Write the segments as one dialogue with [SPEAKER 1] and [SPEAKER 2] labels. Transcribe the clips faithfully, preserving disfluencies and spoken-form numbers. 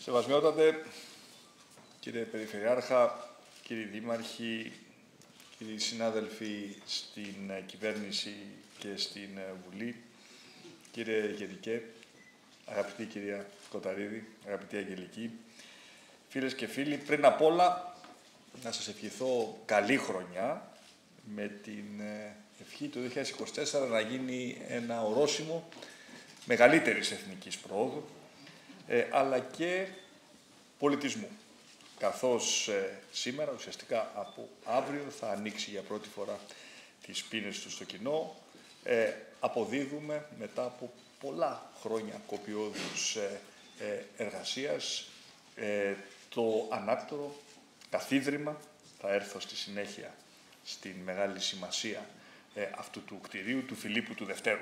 [SPEAKER 1] Σεβασμιότατε, κύριε Περιφερειάρχα, κύριοι Δήμαρχοι, κύριοι συνάδελφοι στην κυβέρνηση και στην Βουλή, κύριε Γενικέ, αγαπητή κυρία Κοταρίδη, αγαπητή Αγγελική, φίλες και φίλοι, πριν απ' όλα να σας ευχηθώ καλή χρονιά με την ευχή του δύο χιλιάδες είκοσι τέσσερα να γίνει ένα ορόσημο μεγαλύτερης εθνικής πρόοδου, ε, αλλά και πολιτισμού. Καθώς ε, σήμερα, ουσιαστικά από αύριο, θα ανοίξει για πρώτη φορά τις πίνες του στο κοινό, ε, αποδίδουμε μετά από πολλά χρόνια κοπιώδους ε, ε, εργασίας ε, το ανάκτορο καθίδρυμα. Θα έρθω στη συνέχεια στην μεγάλη σημασία ε, αυτού του κτηρίου, του Φιλίππου του Δευτέρου.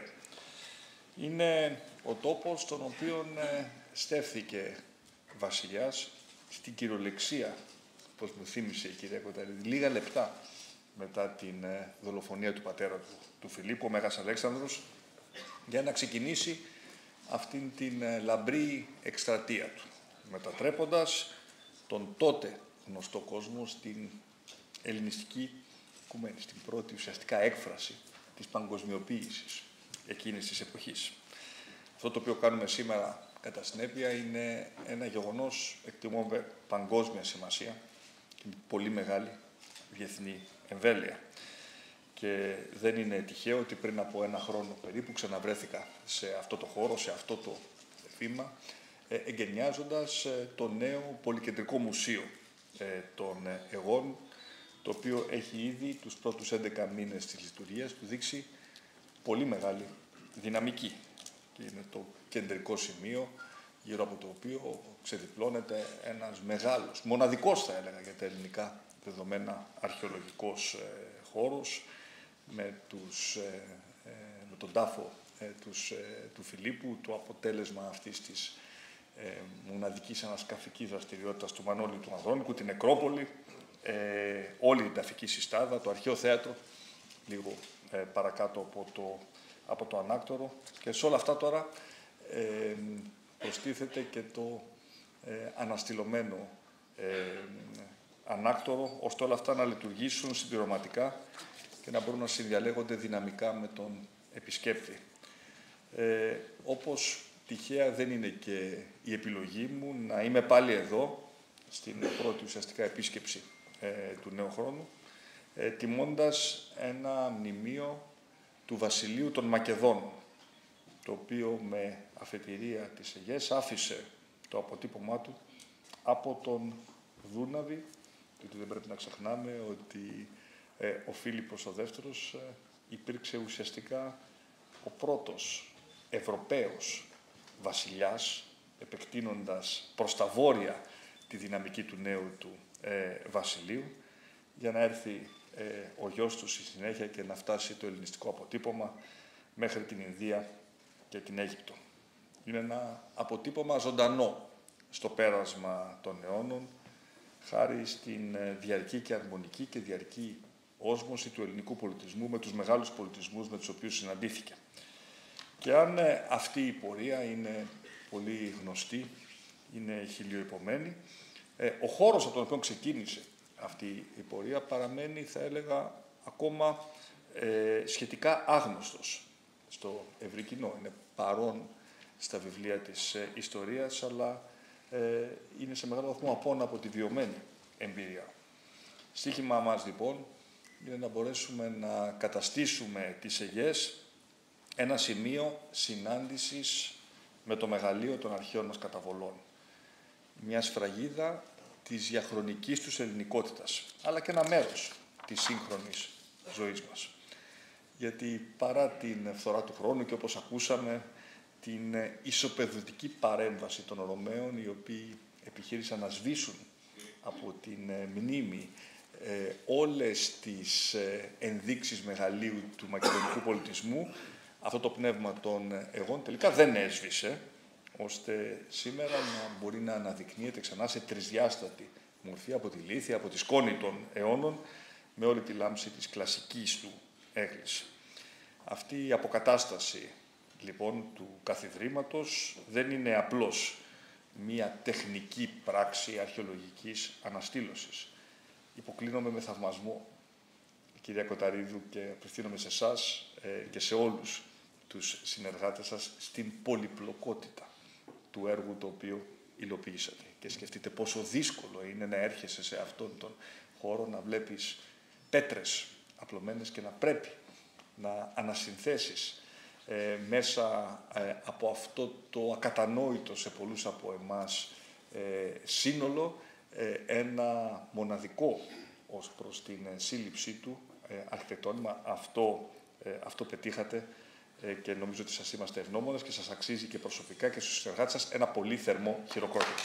[SPEAKER 1] Είναι ο τόπος στον οποίο ε, στέφθηκε βασιλιάς στην κυριολεξία, όπως μου θύμισε η κυρία Κοταρίδη, λίγα λεπτά μετά την ε, δολοφονία του πατέρα του, του Φιλίππου, ο Μέγας Αλέξανδρος, για να ξεκινήσει αυτήν την ε, λαμπρή εκστρατεία του, μετατρέποντας τον τότε γνωστό κόσμο στην ελληνιστική οικουμένη, στην πρώτη ουσιαστικά έκφραση της παγκοσμιοποίησης εκείνης της εποχής. Αυτό το οποίο κάνουμε σήμερα κατά συνέπεια είναι ένα γεγονός εκτιμώμε παγκόσμια σημασία και πολύ μεγάλη διεθνή εμβέλεια. Και δεν είναι τυχαίο ότι πριν από ένα χρόνο περίπου ξαναβρέθηκα σε αυτό το χώρο, σε αυτό το βήμα, εγκαινιάζοντας το νέο πολυκεντρικό μουσείο των Αιγών, το οποίο έχει ήδη τους πρώτους έντεκα μήνες της λειτουργίας του δείξει πολύ μεγάλη δυναμική. Και είναι το κεντρικό σημείο γύρω από το οποίο ξεδιπλώνεται ένας μεγάλος, μοναδικός θα έλεγα για τα ελληνικά δεδομένα, αρχαιολογικός ε, χώρος, με, τους, ε, ε, με τον τάφο ε, τους, ε, του Φιλίππου, το αποτέλεσμα αυτής της ε, μοναδικής ανασκαφικής δραστηριότητας του Μανώλη του Ανδρώνικου, την Νεκρόπολη, ε, όλη την ταφική συστάδα, το αρχαίο θέατρο, λίγο ε, παρακάτω από το, από το ανάκτορο. Και σε όλα αυτά τώρα ε, προστίθεται και το ε, αναστηλωμένο ε, ανάκτορο, ώστε όλα αυτά να λειτουργήσουν συμπληρωματικά και να μπορούν να συνδιαλέγονται δυναμικά με τον επισκέπτη. Ε, όπως τυχαία δεν είναι και η επιλογή μου να είμαι πάλι εδώ, στην πρώτη ουσιαστικά επίσκεψη ε, του νέου χρόνου, ε, τιμώντας ένα μνημείο του Βασιλείου των Μακεδόνων, το οποίο με αφετηρία της Αιγαίας άφησε το αποτύπωμά του από τον Δούναβη, γιατί δεν πρέπει να ξεχνάμε ότι ε, ο Φίλιππος ο Δεύτερος ε, υπήρξε ουσιαστικά ο πρώτος Ευρωπαίος βασιλιάς, επεκτείνοντας προς τα βόρεια τη δυναμική του νέου του ε, βασιλείου, για να έρθει ε, ο γιος του στη συνέχεια και να φτάσει το ελληνιστικό αποτύπωμα μέχρι την Ινδία και την Αίγυπτο. Είναι ένα αποτύπωμα ζωντανό στο πέρασμα των αιώνων, χάρη στην διαρκή και αρμονική και διαρκή όσμωση του ελληνικού πολιτισμού με τους μεγάλους πολιτισμούς με τους οποίους συναντήθηκε. Και αν αυτή η πορεία είναι πολύ γνωστή, είναι χιλιοϊπωμένη, ο χώρος από τον οποίο ξεκίνησε αυτή η πορεία παραμένει, θα έλεγα, ακόμα ε, σχετικά άγνωστος στο ευρύ κοινό. Είναι παρόν στα βιβλία της ε, ιστορίας, αλλά ε, είναι σε μεγάλο βαθμό απόν από τη βιωμένη εμπειρία. Στοίχημα μας, λοιπόν, είναι να μπορέσουμε να καταστήσουμε τις Αιγαίες ένα σημείο συνάντησης με το μεγαλείο των αρχαίων μας καταβολών. Μια σφραγίδα της διαχρονικής τους ελληνικότητας, αλλά και ένα μέρος της σύγχρονης ζωής μας. Γιατί παρά την φθορά του χρόνου και όπως ακούσαμε, την ισοπεδωτική παρέμβαση των Ρωμαίων, οι οποίοι επιχείρησαν να σβήσουν από την μνήμη ε, όλες τις ε, ενδείξεις μεγαλείου του μακεδονικού πολιτισμού, αυτό το πνεύμα των Αιγών τελικά δεν έσβησε, ώστε σήμερα να μπορεί να αναδεικνύεται ξανά σε τρισδιάστατη μορφή από τη λίθια, από τη σκόνη των αιώνων, με όλη τη λάμψη της κλασικής του έγκλης. Αυτή η αποκατάσταση, λοιπόν, του καθιδρύματος δεν είναι απλώς μία τεχνική πράξη αρχαιολογικής αναστήλωσης. Υποκλίνομαι με θαυμασμό, κυρία Κοταρίδου, και απευθύνομαι σε εσάς ε, και σε όλους τους συνεργάτες σας στην πολυπλοκότητα του έργου το οποίο υλοποιήσατε. Και σκεφτείτε πόσο δύσκολο είναι να έρχεσαι σε αυτόν τον χώρο, να βλέπεις πέτρες απλωμένες και να πρέπει να ανασυνθέσεις ε, μέσα ε, από αυτό το ακατανόητο σε πολλούς από εμάς ε, σύνολο ε, ένα μοναδικό ως προς την ε, σύλληψή του ε, αρχιτεκτόνημα. Αυτό, ε, αυτό πετύχατε ε, και νομίζω ότι σας είμαστε ευγνώμονες και σας αξίζει και προσωπικά και στους συνεργάτες σας ένα πολύ θερμό χειροκρότημα.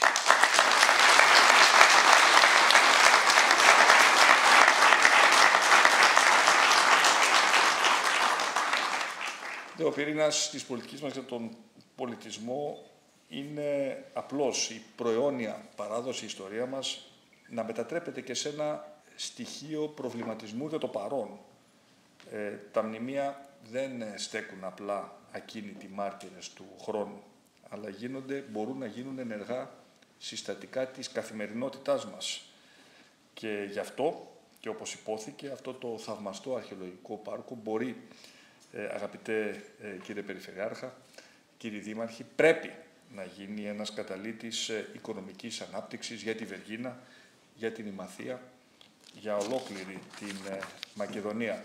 [SPEAKER 1] Ο πυρήνας της πολιτικής μας για τον πολιτισμό είναι απλώς η προαιώνια παράδοση, η ιστορία μας, να μετατρέπεται και σε ένα στοιχείο προβληματισμού για το παρόν. Ε, τα μνημεία δεν στέκουν απλά ακίνητοι μάρτυρες του χρόνου, αλλά γίνονται, μπορούν να γίνουν ενεργά συστατικά της καθημερινότητάς μας. Και γι' αυτό, και όπως υπόθηκε, αυτό το θαυμαστό αρχαιολογικό πάρκο μπορεί, Ε, αγαπητέ ε, κύριε Περιφερειάρχα, κύριοι Δήμαρχοι, πρέπει να γίνει ένας καταλύτης ε, οικονομικής ανάπτυξης για τη Βεργίνα, για την Ημαθία, για ολόκληρη την ε, Μακεδονία.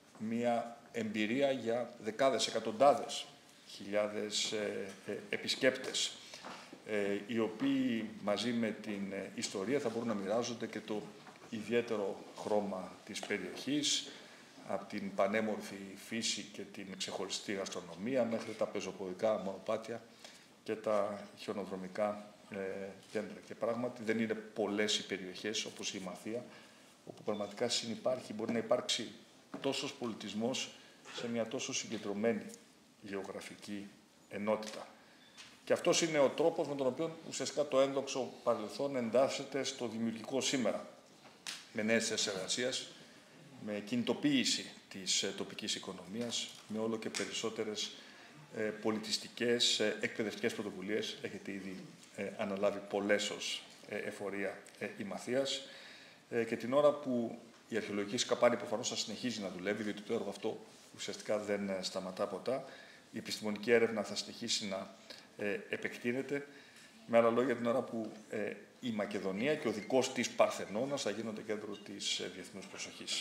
[SPEAKER 1] Μια εμπειρία για δεκάδες, εκατοντάδες χιλιάδες ε, ε, επισκέπτες, ε, οι οποίοι μαζί με την ε, ιστορία θα μπορούν να μοιράζονται και το ιδιαίτερο χρώμα της περιοχής, από την πανέμορφη φύση και την ξεχωριστή γαστρονομία μέχρι τα πεζοπορικά μονοπάτια και τα χιονοδρομικά ε, κέντρα. Και πράγματι δεν είναι πολλές οι περιοχές όπως η Ημαθία, όπου πραγματικά συνυπάρχει, μπορεί να υπάρξει τόσος πολιτισμός σε μια τόσο συγκεντρωμένη γεωγραφική ενότητα. Και αυτός είναι ο τρόπος με τον οποίο ουσιαστικά το ένδοξο παρελθόν εντάσσεται στο δημιουργικό σήμερα, με νέες θέσεις εργασίας, με κινητοποίηση της ε, τοπικής οικονομίας, με όλο και περισσότερες ε, πολιτιστικές, ε, εκπαιδευτικές πρωτοβουλίες. Έχετε ήδη ε, αναλάβει πολλές ως ε, εφορία ε, Ημαθίας. Ε, και την ώρα που η αρχαιολογική σκαπάνη προφανώς θα συνεχίζει να δουλεύει, διότι το έργο αυτό ουσιαστικά δεν ε, σταματά ποτά, η επιστημονική έρευνα θα συνεχίσει να ε, επεκτείνεται. Με άλλα λόγια, την ώρα που ε, η Μακεδονία και ο δικός της Παρθενώνας θα γίνονται κέντρο της ε, διεθνούς προσοχής.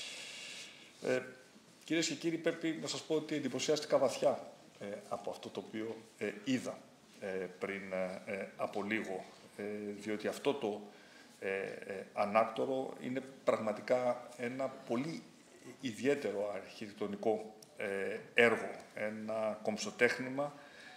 [SPEAKER 1] Ε, κυρίες και κύριοι, πρέπει να σας πω ότι εντυπωσιάστηκα βαθιά ε, από αυτό το οποίο ε, είδα ε, πριν ε, από λίγο, ε, διότι αυτό το ε, ε, ανάκτορο είναι πραγματικά ένα πολύ ιδιαίτερο αρχιτεκτονικό ε, έργο, ένα κομψοτέχνημα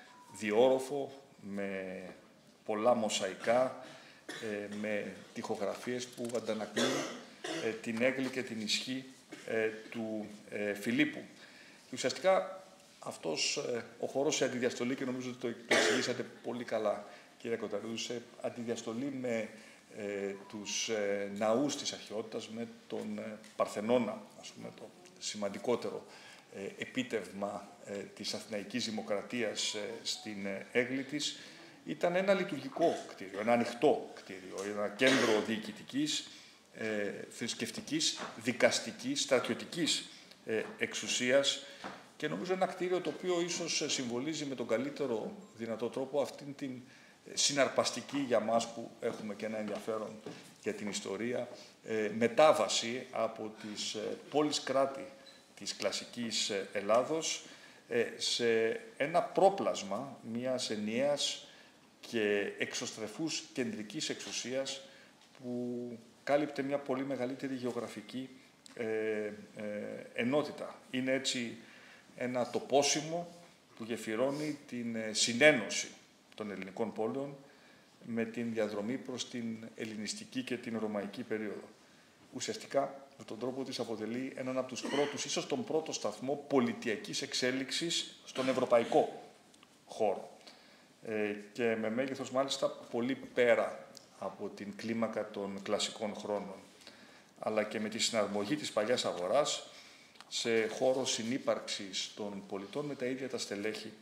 [SPEAKER 1] διόροφο με πολλά μοσαϊκά, ε, με τοιχογραφίες που αντανακλούν ε, την έγκλη και την ισχύ ε, του ε, Φιλίππου. Και ουσιαστικά αυτός ε, ο χώρος σε αντιδιαστολή, και νομίζω ότι το, το εξηγήσατε πολύ καλά, κύριε Κοταρίδου, σε αντιδιαστολή με ε, τους ε, ναούς της αρχαιότητας, με τον ε, Παρθενώνα, ας πούμε, το σημαντικότερο ε, επίτευγμα ε, της Αθηναϊκής Δημοκρατίας ε, στην ε, έγκλη της, ήταν ένα λειτουργικό κτίριο, ένα ανοιχτό κτίριο, ένα κέντρο διοικητικής, ε, θρησκευτικής, δικαστικής, στρατιωτικής ε, εξουσίας, και νομίζω ένα κτίριο το οποίο ίσως συμβολίζει με τον καλύτερο δυνατό τρόπο αυτήν την συναρπαστική για μας που έχουμε και ένα ενδιαφέρον για την ιστορία, ε, μετάβαση από τις ε, πόλεις κράτη της κλασικής ε, Ελλάδος ε, σε ένα πρόπλασμα μιας ενιαίας και εξωστρεφούς κεντρικής εξουσίας που κάλυπτε μια πολύ μεγαλύτερη γεωγραφική ε, ε, ενότητα. Είναι έτσι ένα τοπόσιμο που γεφυρώνει την συνένωση των ελληνικών πόλεων με την διαδρομή προς την ελληνιστική και την ρωμαϊκή περίοδο. Ουσιαστικά, με τον τρόπο της αποτελεί έναν από τους πρώτους, ίσως τον πρώτο σταθμό πολιτιακής εξέλιξης στον ευρωπαϊκό χώρο. Ε, και με μέγεθος μάλιστα πολύ πέρα από την κλίμακα των κλασικών χρόνων, αλλά και με τη συναρμογή της παλιάς αγοράς σε χώρο συνύπαρξης των πολιτών με τα ίδια τα στελέχη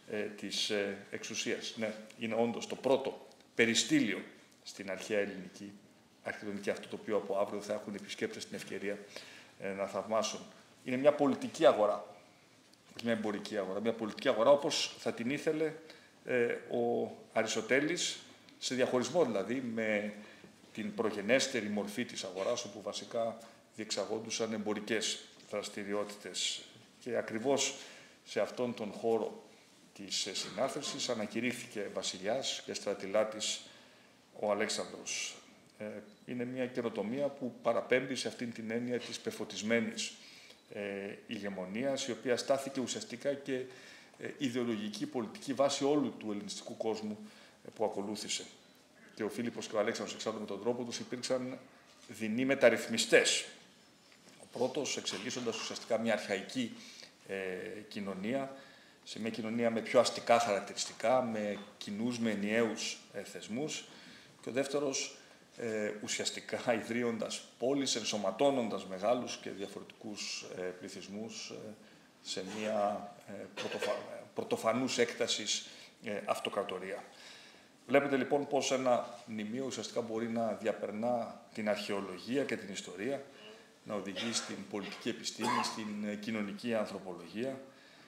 [SPEAKER 1] ε, της ε, εξουσίας. Ναι, είναι όντως το πρώτο περιστήλιο στην αρχαία ελληνική αρχιτεκτονική, αυτό το οποίο από αύριο θα έχουν οι επισκέπτες την ευκαιρία ε, να θαυμάσουν. Είναι μια πολιτική αγορά, μια εμπορική αγορά, μια πολιτική αγορά όπως θα την ήθελε ε, ο Αριστοτέλης, σε διαχωρισμό δηλαδή με την προγενέστερη μορφή της αγοράς, όπου βασικά διεξαγόντουσαν εμπορικές δραστηριότητες. Και ακριβώς σε αυτόν τον χώρο της συνάρθρωσης ανακηρύχθηκε βασιλιάς και στρατηλάτης ο Αλέξανδρος. Ε, είναι μια καινοτομία που παραπέμπει σε αυτήν την έννοια της πεφωτισμένης ε, ηγεμονίας, η οποία στάθηκε ουσιαστικά και ε, ιδεολογική πολιτική βάση όλου του ελληνιστικού κόσμου ε, που ακολούθησε. Και ο Φίλιππος και ο Αλέξανδρος, εξάλλου με τον τρόπο τους, υπήρξαν δεινοί μεταρρυθμιστές. Ο πρώτος εξελίσσοντας ουσιαστικά μια αρχαϊκή ε, κοινωνία, σε μια κοινωνία με πιο αστικά χαρακτηριστικά, με κοινούς, με ενιαίους ε, θεσμούς, και ο δεύτερος ε, ουσιαστικά ιδρύοντας πόλεις, ενσωματώνοντας μεγάλους και διαφορετικούς ε, πληθυσμούς ε, σε μια ε, πρωτοφα... πρωτοφανούς έκτασης ε, αυτοκρατορία. Βλέπετε λοιπόν πώς ένα μνημείο ουσιαστικά μπορεί να διαπερνά την αρχαιολογία και την ιστορία, να οδηγεί στην πολιτική επιστήμη, στην κοινωνική ανθρωπολογία,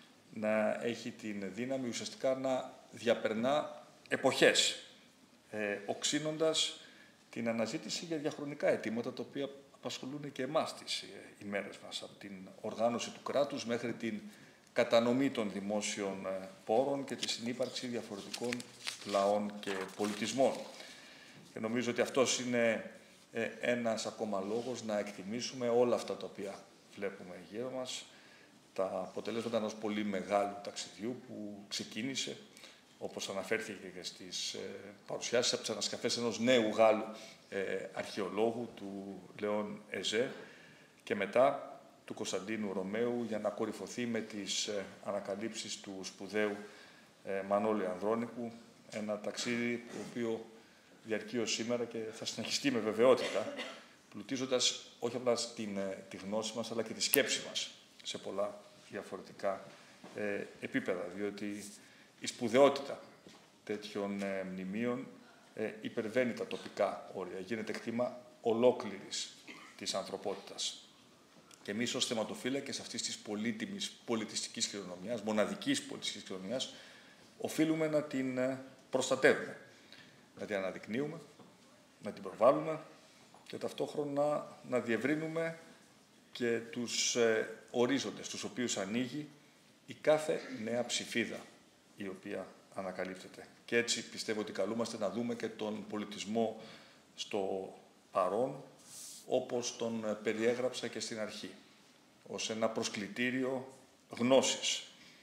[SPEAKER 1] να έχει την δύναμη ουσιαστικά να διαπερνά εποχές, ε, οξύνοντας την αναζήτηση για διαχρονικά αιτήματα, τα οποία απασχολούν και εμάς τις ε, ημέρες μας, από την οργάνωση του κράτους μέχρι την κατανομή των δημόσιων ε, πόρων και τη συνύπαρξη διαφορετικών λαών και πολιτισμών. Και νομίζω ότι αυτός είναι ε, ένας ακόμα λόγος να εκτιμήσουμε όλα αυτά τα οποία βλέπουμε γύρω μας, τα αποτελέσματα ενός πολύ μεγάλου ταξιδιού που ξεκίνησε, όπως αναφέρθηκε και στις ε, παρουσιάσεις, από τις ανασκαφές ενός νέου Γάλλου ε, αρχαιολόγου, του Λέων Εζέ, και μετά του Κωνσταντίνου Ρωμαίου, για να κορυφωθεί με τις ε, ανακαλύψεις του σπουδαίου ε, Μανώλη Ανδρώνικου, ένα ταξίδι το οποίο διαρκεί ως σήμερα και θα συνεχιστεί με βεβαιότητα, πλουτίζοντας όχι απλά την, ε, τη γνώση μας, αλλά και τη σκέψη μας σε πολλά διαφορετικά ε, επίπεδα, διότι η σπουδαιότητα τέτοιων ε, μνημείων ε, υπερβαίνει τα τοπικά όρια, γίνεται κτήμα ολόκληρης της ανθρωπότητας. Και εμείς ως θεματοφύλακες αυτής της πολύτιμης πολιτιστικής κληρονομιάς, μοναδικής πολιτιστικής κληρονομιάς, οφείλουμε να την ε, προστατεύουμε, να την αναδεικνύουμε, να την προβάλλουμε και ταυτόχρονα να διευρύνουμε και τους ε, ορίζοντες, τους οποίους ανοίγει η κάθε νέα ψηφίδα η οποία ανακαλύπτεται. Και έτσι πιστεύω ότι καλούμαστε να δούμε και τον πολιτισμό στο παρόν, όπως τον περιέγραψα και στην αρχή, ως ένα προσκλητήριο γνώσης,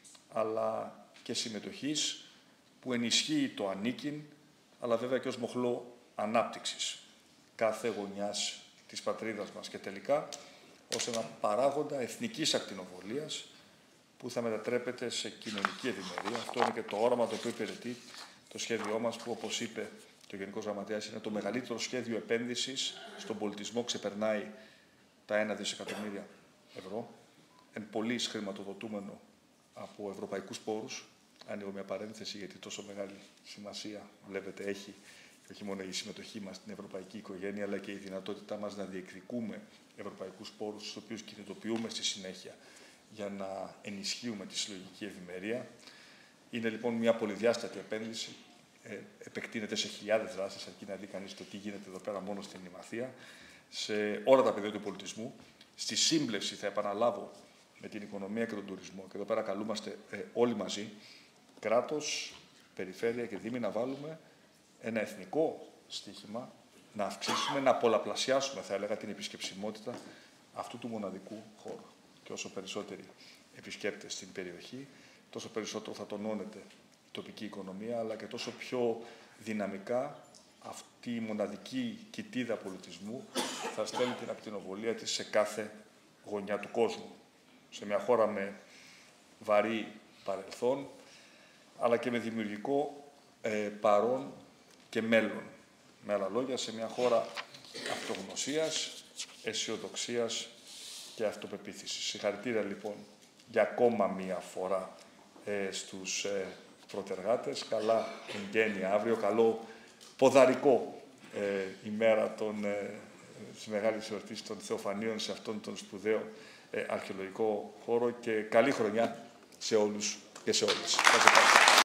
[SPEAKER 1] αλλά και συμμετοχής που ενισχύει το ανήκειν, αλλά βέβαια και ως μοχλό ανάπτυξης κάθε γωνιάς της πατρίδας μας και τελικά ως ένα παράγοντα εθνικής ακτινοβολίας που θα μετατρέπεται σε κοινωνική ευημερία. Αυτό είναι και το όραμα το οποίο υπηρετεί το σχέδιό μας, που, όπως είπε και ο Γενικός Γραμματέας, είναι το μεγαλύτερο σχέδιο επένδυσης στον πολιτισμό, ξεπερνάει τα ένα δισεκατομμύρια ευρώ, εν πολλοίς χρηματοδοτούμενο από ευρωπαϊκούς πόρους. Ανοίγω μια παρένθεση, γιατί τόσο μεγάλη σημασία, βλέπετε, έχει όχι μόνο η συμμετοχή μας στην ευρωπαϊκή οικογένεια, αλλά και η δυνατότητά μας να διεκδικούμε ευρωπαϊκούς πόρους, τους οποίους κινητοποιούμε στη συνέχεια για να ενισχύουμε τη συλλογική ευημερία. Είναι λοιπόν μια πολυδιάστατη επένδυση, ε, επεκτείνεται σε χιλιάδες δράσεις, αρκεί να δει κανείς το τι γίνεται εδώ πέρα μόνο στην Ημαθία, σε όλα τα πεδία του πολιτισμού, στη σύμπλευση, θα επαναλάβω, με την οικονομία και τον τουρισμό. Και εδώ πέρα καλούμαστε ε, όλοι μαζί, κράτος, περιφέρεια και δήμοι, να βάλουμε ένα εθνικό στίχημα, να αυξήσουμε, να πολλαπλασιάσουμε, θα έλεγα, την επισκεψιμότητα αυτού του μοναδικού χώρου. Και όσο περισσότεροι επισκέπτες στην περιοχή, τόσο περισσότερο θα τονώνεται η τοπική οικονομία, αλλά και τόσο πιο δυναμικά αυτή η μοναδική κοιτίδα πολιτισμού θα στέλνει την ακτινοβολία της σε κάθε γωνιά του κόσμου. Σε μια χώρα με βαρύ παρελθόν, αλλά και με δημιουργικό ε, παρόν και μέλλον. Με άλλα λόγια, σε μια χώρα αυτογνωσίας, αισιοδοξίας και αυτοπεποίθησης. Συγχαρητήρια λοιπόν για ακόμα μία φορά ε, στους ε, πρωτεργάτες. Καλά εγγένεια αύριο, καλό ποδαρικό ε, ημέρα των, ε, της μεγάλης εορτής των Θεοφανίων σε αυτόν τον σπουδαίο ε, αρχαιολογικό χώρο και καλή χρονιά σε όλους και σε όλες.